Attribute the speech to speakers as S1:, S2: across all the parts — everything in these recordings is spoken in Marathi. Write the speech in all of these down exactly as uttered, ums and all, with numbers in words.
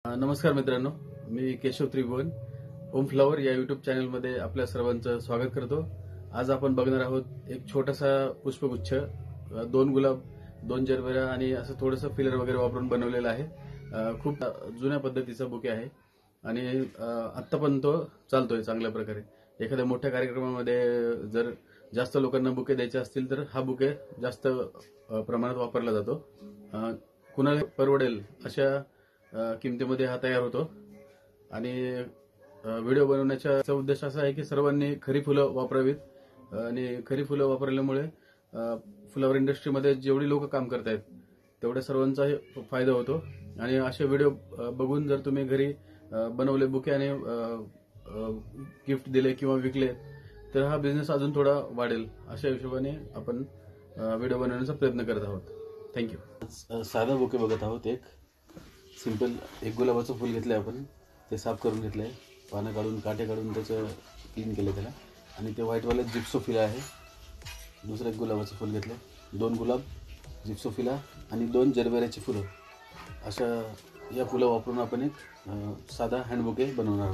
S1: नमस्कार मित्रांनो, मी केशव त्रिभुवन ओम फ्लॉवर या युट्यूब चॅनलमध्ये आपल्या सर्वांचं स्वागत करतो। आज आपण बघणार आहोत एक छोटासा पुष्पगुच्छ, दोन गुलाब, दोन जरबेरा आणि असं थोडंसं फिलर वगैरे वापरून बनवलेला आहे। खूप जुन्या पद्धतीचा बुके आहे आणि आता पण तो चालतोय चांगल्या प्रकारे। एखाद्या मोठ्या कार्यक्रमामध्ये जर जास्त लोकांना बुके द्यायचे असतील तर हा बुके जास्त प्रमाणात वापरला जातो। कुणाला परवडेल अशा किमतीमध्ये हा तयार होतो आणि व्हिडिओ बनवण्याचा उद्देश असा आहे की सर्वांनी खरी फुलं वापरावीत आणि खरी फुलं वापरल्यामुळे फ्लॉवर इंडस्ट्रीमध्ये जेवढी लोक काम करतायत तेवढ्या सर्वांचा फायदा होतो। आणि असे व्हिडिओ बघून जर तुम्ही घरी बनवले बुके आणि गिफ्ट दिले किंवा विकले तर हा बिझनेस अजून थोडा वाढेल। अशा हिशोबाने आपण व्हिडिओ बनवण्याचा प्रयत्न करत आहोत। थँक्यू। साधा बुके बघत आहोत। एक सिंपल एक गुलाबाचं फुल घेतलंय आपण, ते साफ करून घेतलंय, पानं काढून काटे काढून त्याचं क्लीन केलं त्याला, आणि ते व्हाईटवाले जिप्सोफिला आहे। दुसरं एक गुलाबाचं फुल घेतलंय, दोन गुलाब, जिप्सोफिला आणि दोन जरबेराची फुलं, अशा या फुलं वापरून आपण एक साधा हँडबुके बनवणार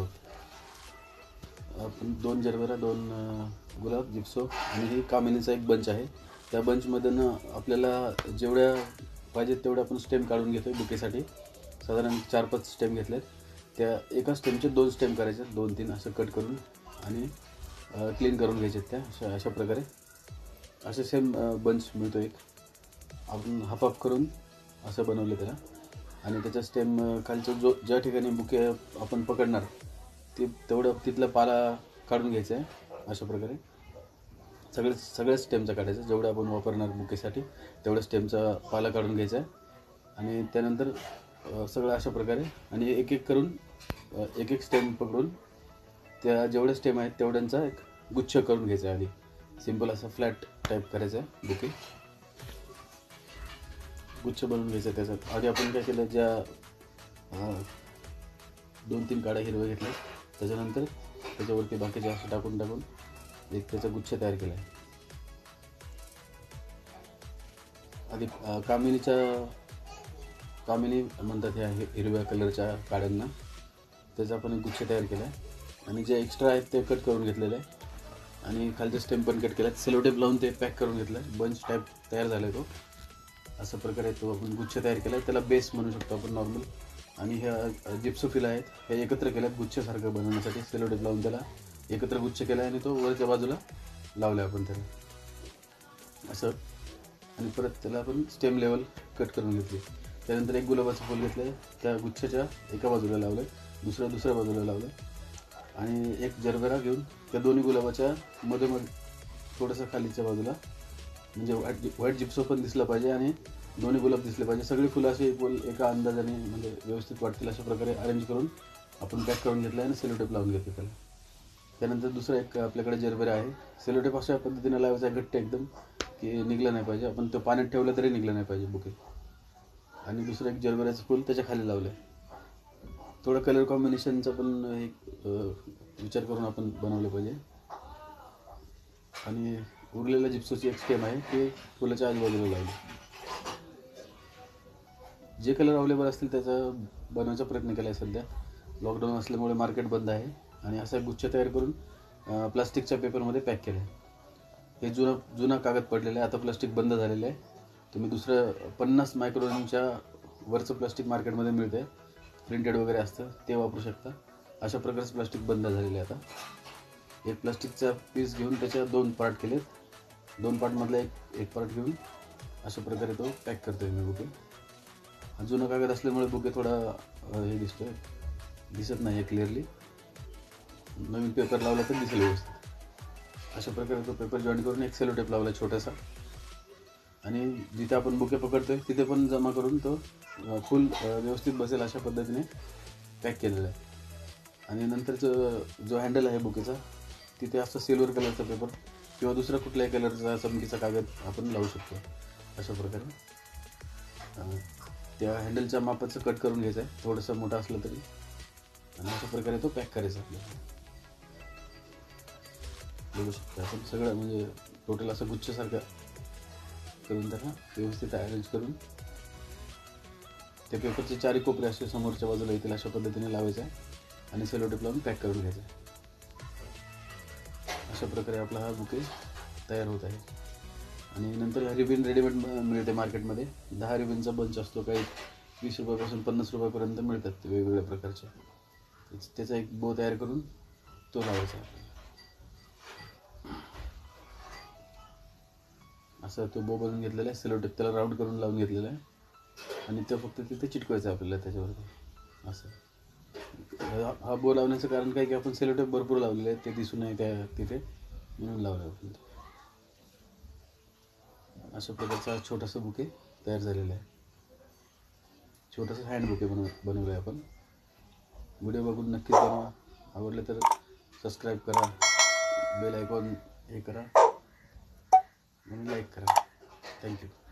S1: आहोत। आपण दोन जरबेरा, दोन गुलाब, जिप्सो आणि ही कामिनीचा एक बंच आहे। त्या बंचमधून आपल्याला जेवढ्या पाहिजेत तेवढ्या आपण स्टेम काढून घेतोय बुकेसाठी। साधारण चार पाच स्टेम घेतलेत, त्या एका स्टेमचे दोन स्टेम करायचे, दोन तीन असं कट करून आणि क्लीन करून घ्यायचे। त्या अशा अशा प्रकारे असे सेम बंच मिळतो एक, आपण हाफ हाफ करून असं बनवलं त्याला। आणि त्याच्या स्टेम खालचं जो ज्या ठिकाणी बुके आपण पकडणार ते तेवढं तिथला पाला काढून घ्यायचा आहे। अशा प्रकारे सगळे सगळ्या स्टेमचा काढायचा, जेवढं आपण वापरणार बुकेसाठी तेवढ्या स्टेमचा पाला काढून घ्यायचा आहे। आणि त्यानंतर सगळं अशा प्रकारे आणि एक एक करून एक एक स्टेम पकडून त्या जेवढ्या स्टेम आहेत तेवढ्यांचा एक गुच्छ करून घ्यायचा आहे। आधी सिंपल असा फ्लॅट टाईप करायचा आहे बुके, गुच्छ बनवून घ्यायचा त्याच्यात। आधी आपण काय केलं, ज्या दोन तीन काड्या हिरव्या घेतल्या त्याच्यानंतर त्याच्यावरती बाकीचे असं टाकून टाकून एक त्याचा गुच्छ तयार केला आहे। आधी कामिनीच्या कामिनी म्हणतात ह्या हिरव्या कलरच्या काड्यांना, त्याचा आपण एक गुच्छ तयार केला आहे। आणि जे एक्स्ट्रा आहेत ते कट करून घेतलेले आहे आणि खालचे स्टेम पण कट केला आहे, सेलो टेप लावून ते पॅक करून घेतलं आहे। बंच टाईप तयार झाला आहे तो, अशा प्रकारे तो आपण गुच्छ तयार केला आहे, त्याला बेस म्हणू शकतो आपण नॉर्मल। आणि ह्या जिप्सोफिला आहेत हे एकत्र केल्यात गुच्छसारखं बनवण्यासाठी, सेलो टेप लावून त्याला एकत्र गुच्छ केला आहे आणि तो वरच्या बाजूला लावला आहे आपण त्याला असं। आणि परत त्याला आपण स्टेम लेवल कट करून घेतली। त्यानंतर एक गुलाबाचं फूल घेतलं, त्या गुच्छाच्या एका बाजूला लावलं, दुसऱ्या दुसऱ्या बाजूला लावलं आणि एक जरबेरा घेऊन त्या दोन्ही गुलाबाच्या मधोमध थोडंसं खालीच्या बाजूला, म्हणजे व्हाईट व्हाईट जिप्सो पण दिसला पाहिजे आणि दोन्ही गुलाब दिसले पाहिजे। सगळी फुलं अशी एका अंदाजाने म्हणजे व्यवस्थित वाटतील अशा प्रकारे अरेंज करून आपण पॅक करून घेतलं आणि सेलोटेप लावून घेतलं त्याला। त्यानंतर दुसरा एक आपल्याकडे जरबेरा आहे, सेलोटेप अशा पद्धतीने लावायचा घट्ट एकदम की निघलं नाही पाहिजे, आपण तो पाण्यात ठेवलं तरी निघलं नाही पाहिजे बुके। आणि दुसरं एक जरबेराचं फूल त्याच्या खाली लावलं आहे। थोडं कलर कॉम्बिनेशनचा पण एक विचार करून आपण बनवलं पाहिजे। आणि उरलेल्या जिप्सोची एक स्टेम आहे ते फुलाच्या आजूबाजूला लावली। जे कलर अवेलेबल असतील त्याचा बनवायचा प्रयत्न केला आहे। सध्या लॉकडाऊन असल्यामुळे मार्केट बंद आहे आणि असा गुच्छ तयार करून प्लास्टिकच्या पेपरमध्ये पॅक केलं आहे। हे जुना जुना कागद पडलेला आहे, आता प्लास्टिक बंद झालेलं आहे। तुम्ही दुसरं पन्नास मायक्रोनच्या वरचं प्लास्टिक मार्केटमध्ये मिळते, प्रिंटेड वगैरे असतं, ते वापरू शकता। अशा प्रकारचं प्लास्टिक बंद झालेलं आहे आता। एक प्लास्टिकचा पीस घेऊन त्याच्या दोन पार्ट केलेत, दोन पार्टमधला एक एक पार्ट घेऊन अशा प्रकारे तो पॅक करतोय मी बुके। जुना कागद असल्यामुळे बुके थोडा हे दिसतोय, दिसत नाही आहे क्लिअरली, नवीन पेपर लावला तर दिसेल व्यवस्थित। अशा प्रकारे तो पेपर जॉईन करून एक सेलो टेप लावला छोटासा आणि जिथे आपण बुके पकडतोय तिथे पण जमा करून तो फुल व्यवस्थित बसेल अशा पद्धतीने पॅक केलेला आहे। आणि नंतरचं जो हँडल आहे बुकेचा तिथे असं सिल्वर कलरचा पेपर किंवा दुसरा कुठल्याही कलरचा चमकीचा कागद आपण लावू शकतो। अशा प्रकारे त्या हँडलच्या मापाचं कट करून घ्यायचं आहे, थोडंसं मोठं असलं तरी, आणि अशा प्रकारे तो पॅक करायचा आपल्याला। बघू शकता आपण सगळं म्हणजे टोटल असं गुच्छसारखं करून त्याला व्यवस्थित अरेंज करून त्या पेपरचे चारही कोपरे असे समोरच्या बाजूला येतील अशा पद्धतीने लावायचं आहे आणि सेलो टेप लावून पॅक करून घ्यायचं आहे. अशा प्रकारे आपला हा बुके तयार होत आहे. आणि नंतर रिबिन रेडीमेड मिळते मार्केटमध्ये. दहा रिबिनचा बंच असतो, काही वीस रुपयापासून पन्नास रुपयापर्यंत मिळतात वेगवेगळ्या प्रकारचे. त्याचा एक बो तयार करून तो लावायचा. असं तो बो बनवून घेतलेला आहे, सेलो टेप त्याला राऊंड करून लावून घेतलेला आहे आणि ते फक्त तिथे चिटकवायचं आपल्याला त्याच्यावरती. असं हा बो लावण्याचं कारण काय की आपण सेलो टेप भरपूर लावलेले आहे, ते दिसू नये त्या तिथे म्हणून लावलं आपण. अशा प्रकारचा छोटासा बुके तयार झालेला आहे. छोटासा हँड बुके बनव बनवलं आहे आपण. व्हिडिओ बघून नक्कीच बनवा. आवडलं तर सबस्क्राईब करा, बेल आयकॉन हे करा, म्हणून लाईक करा. थँक्यू.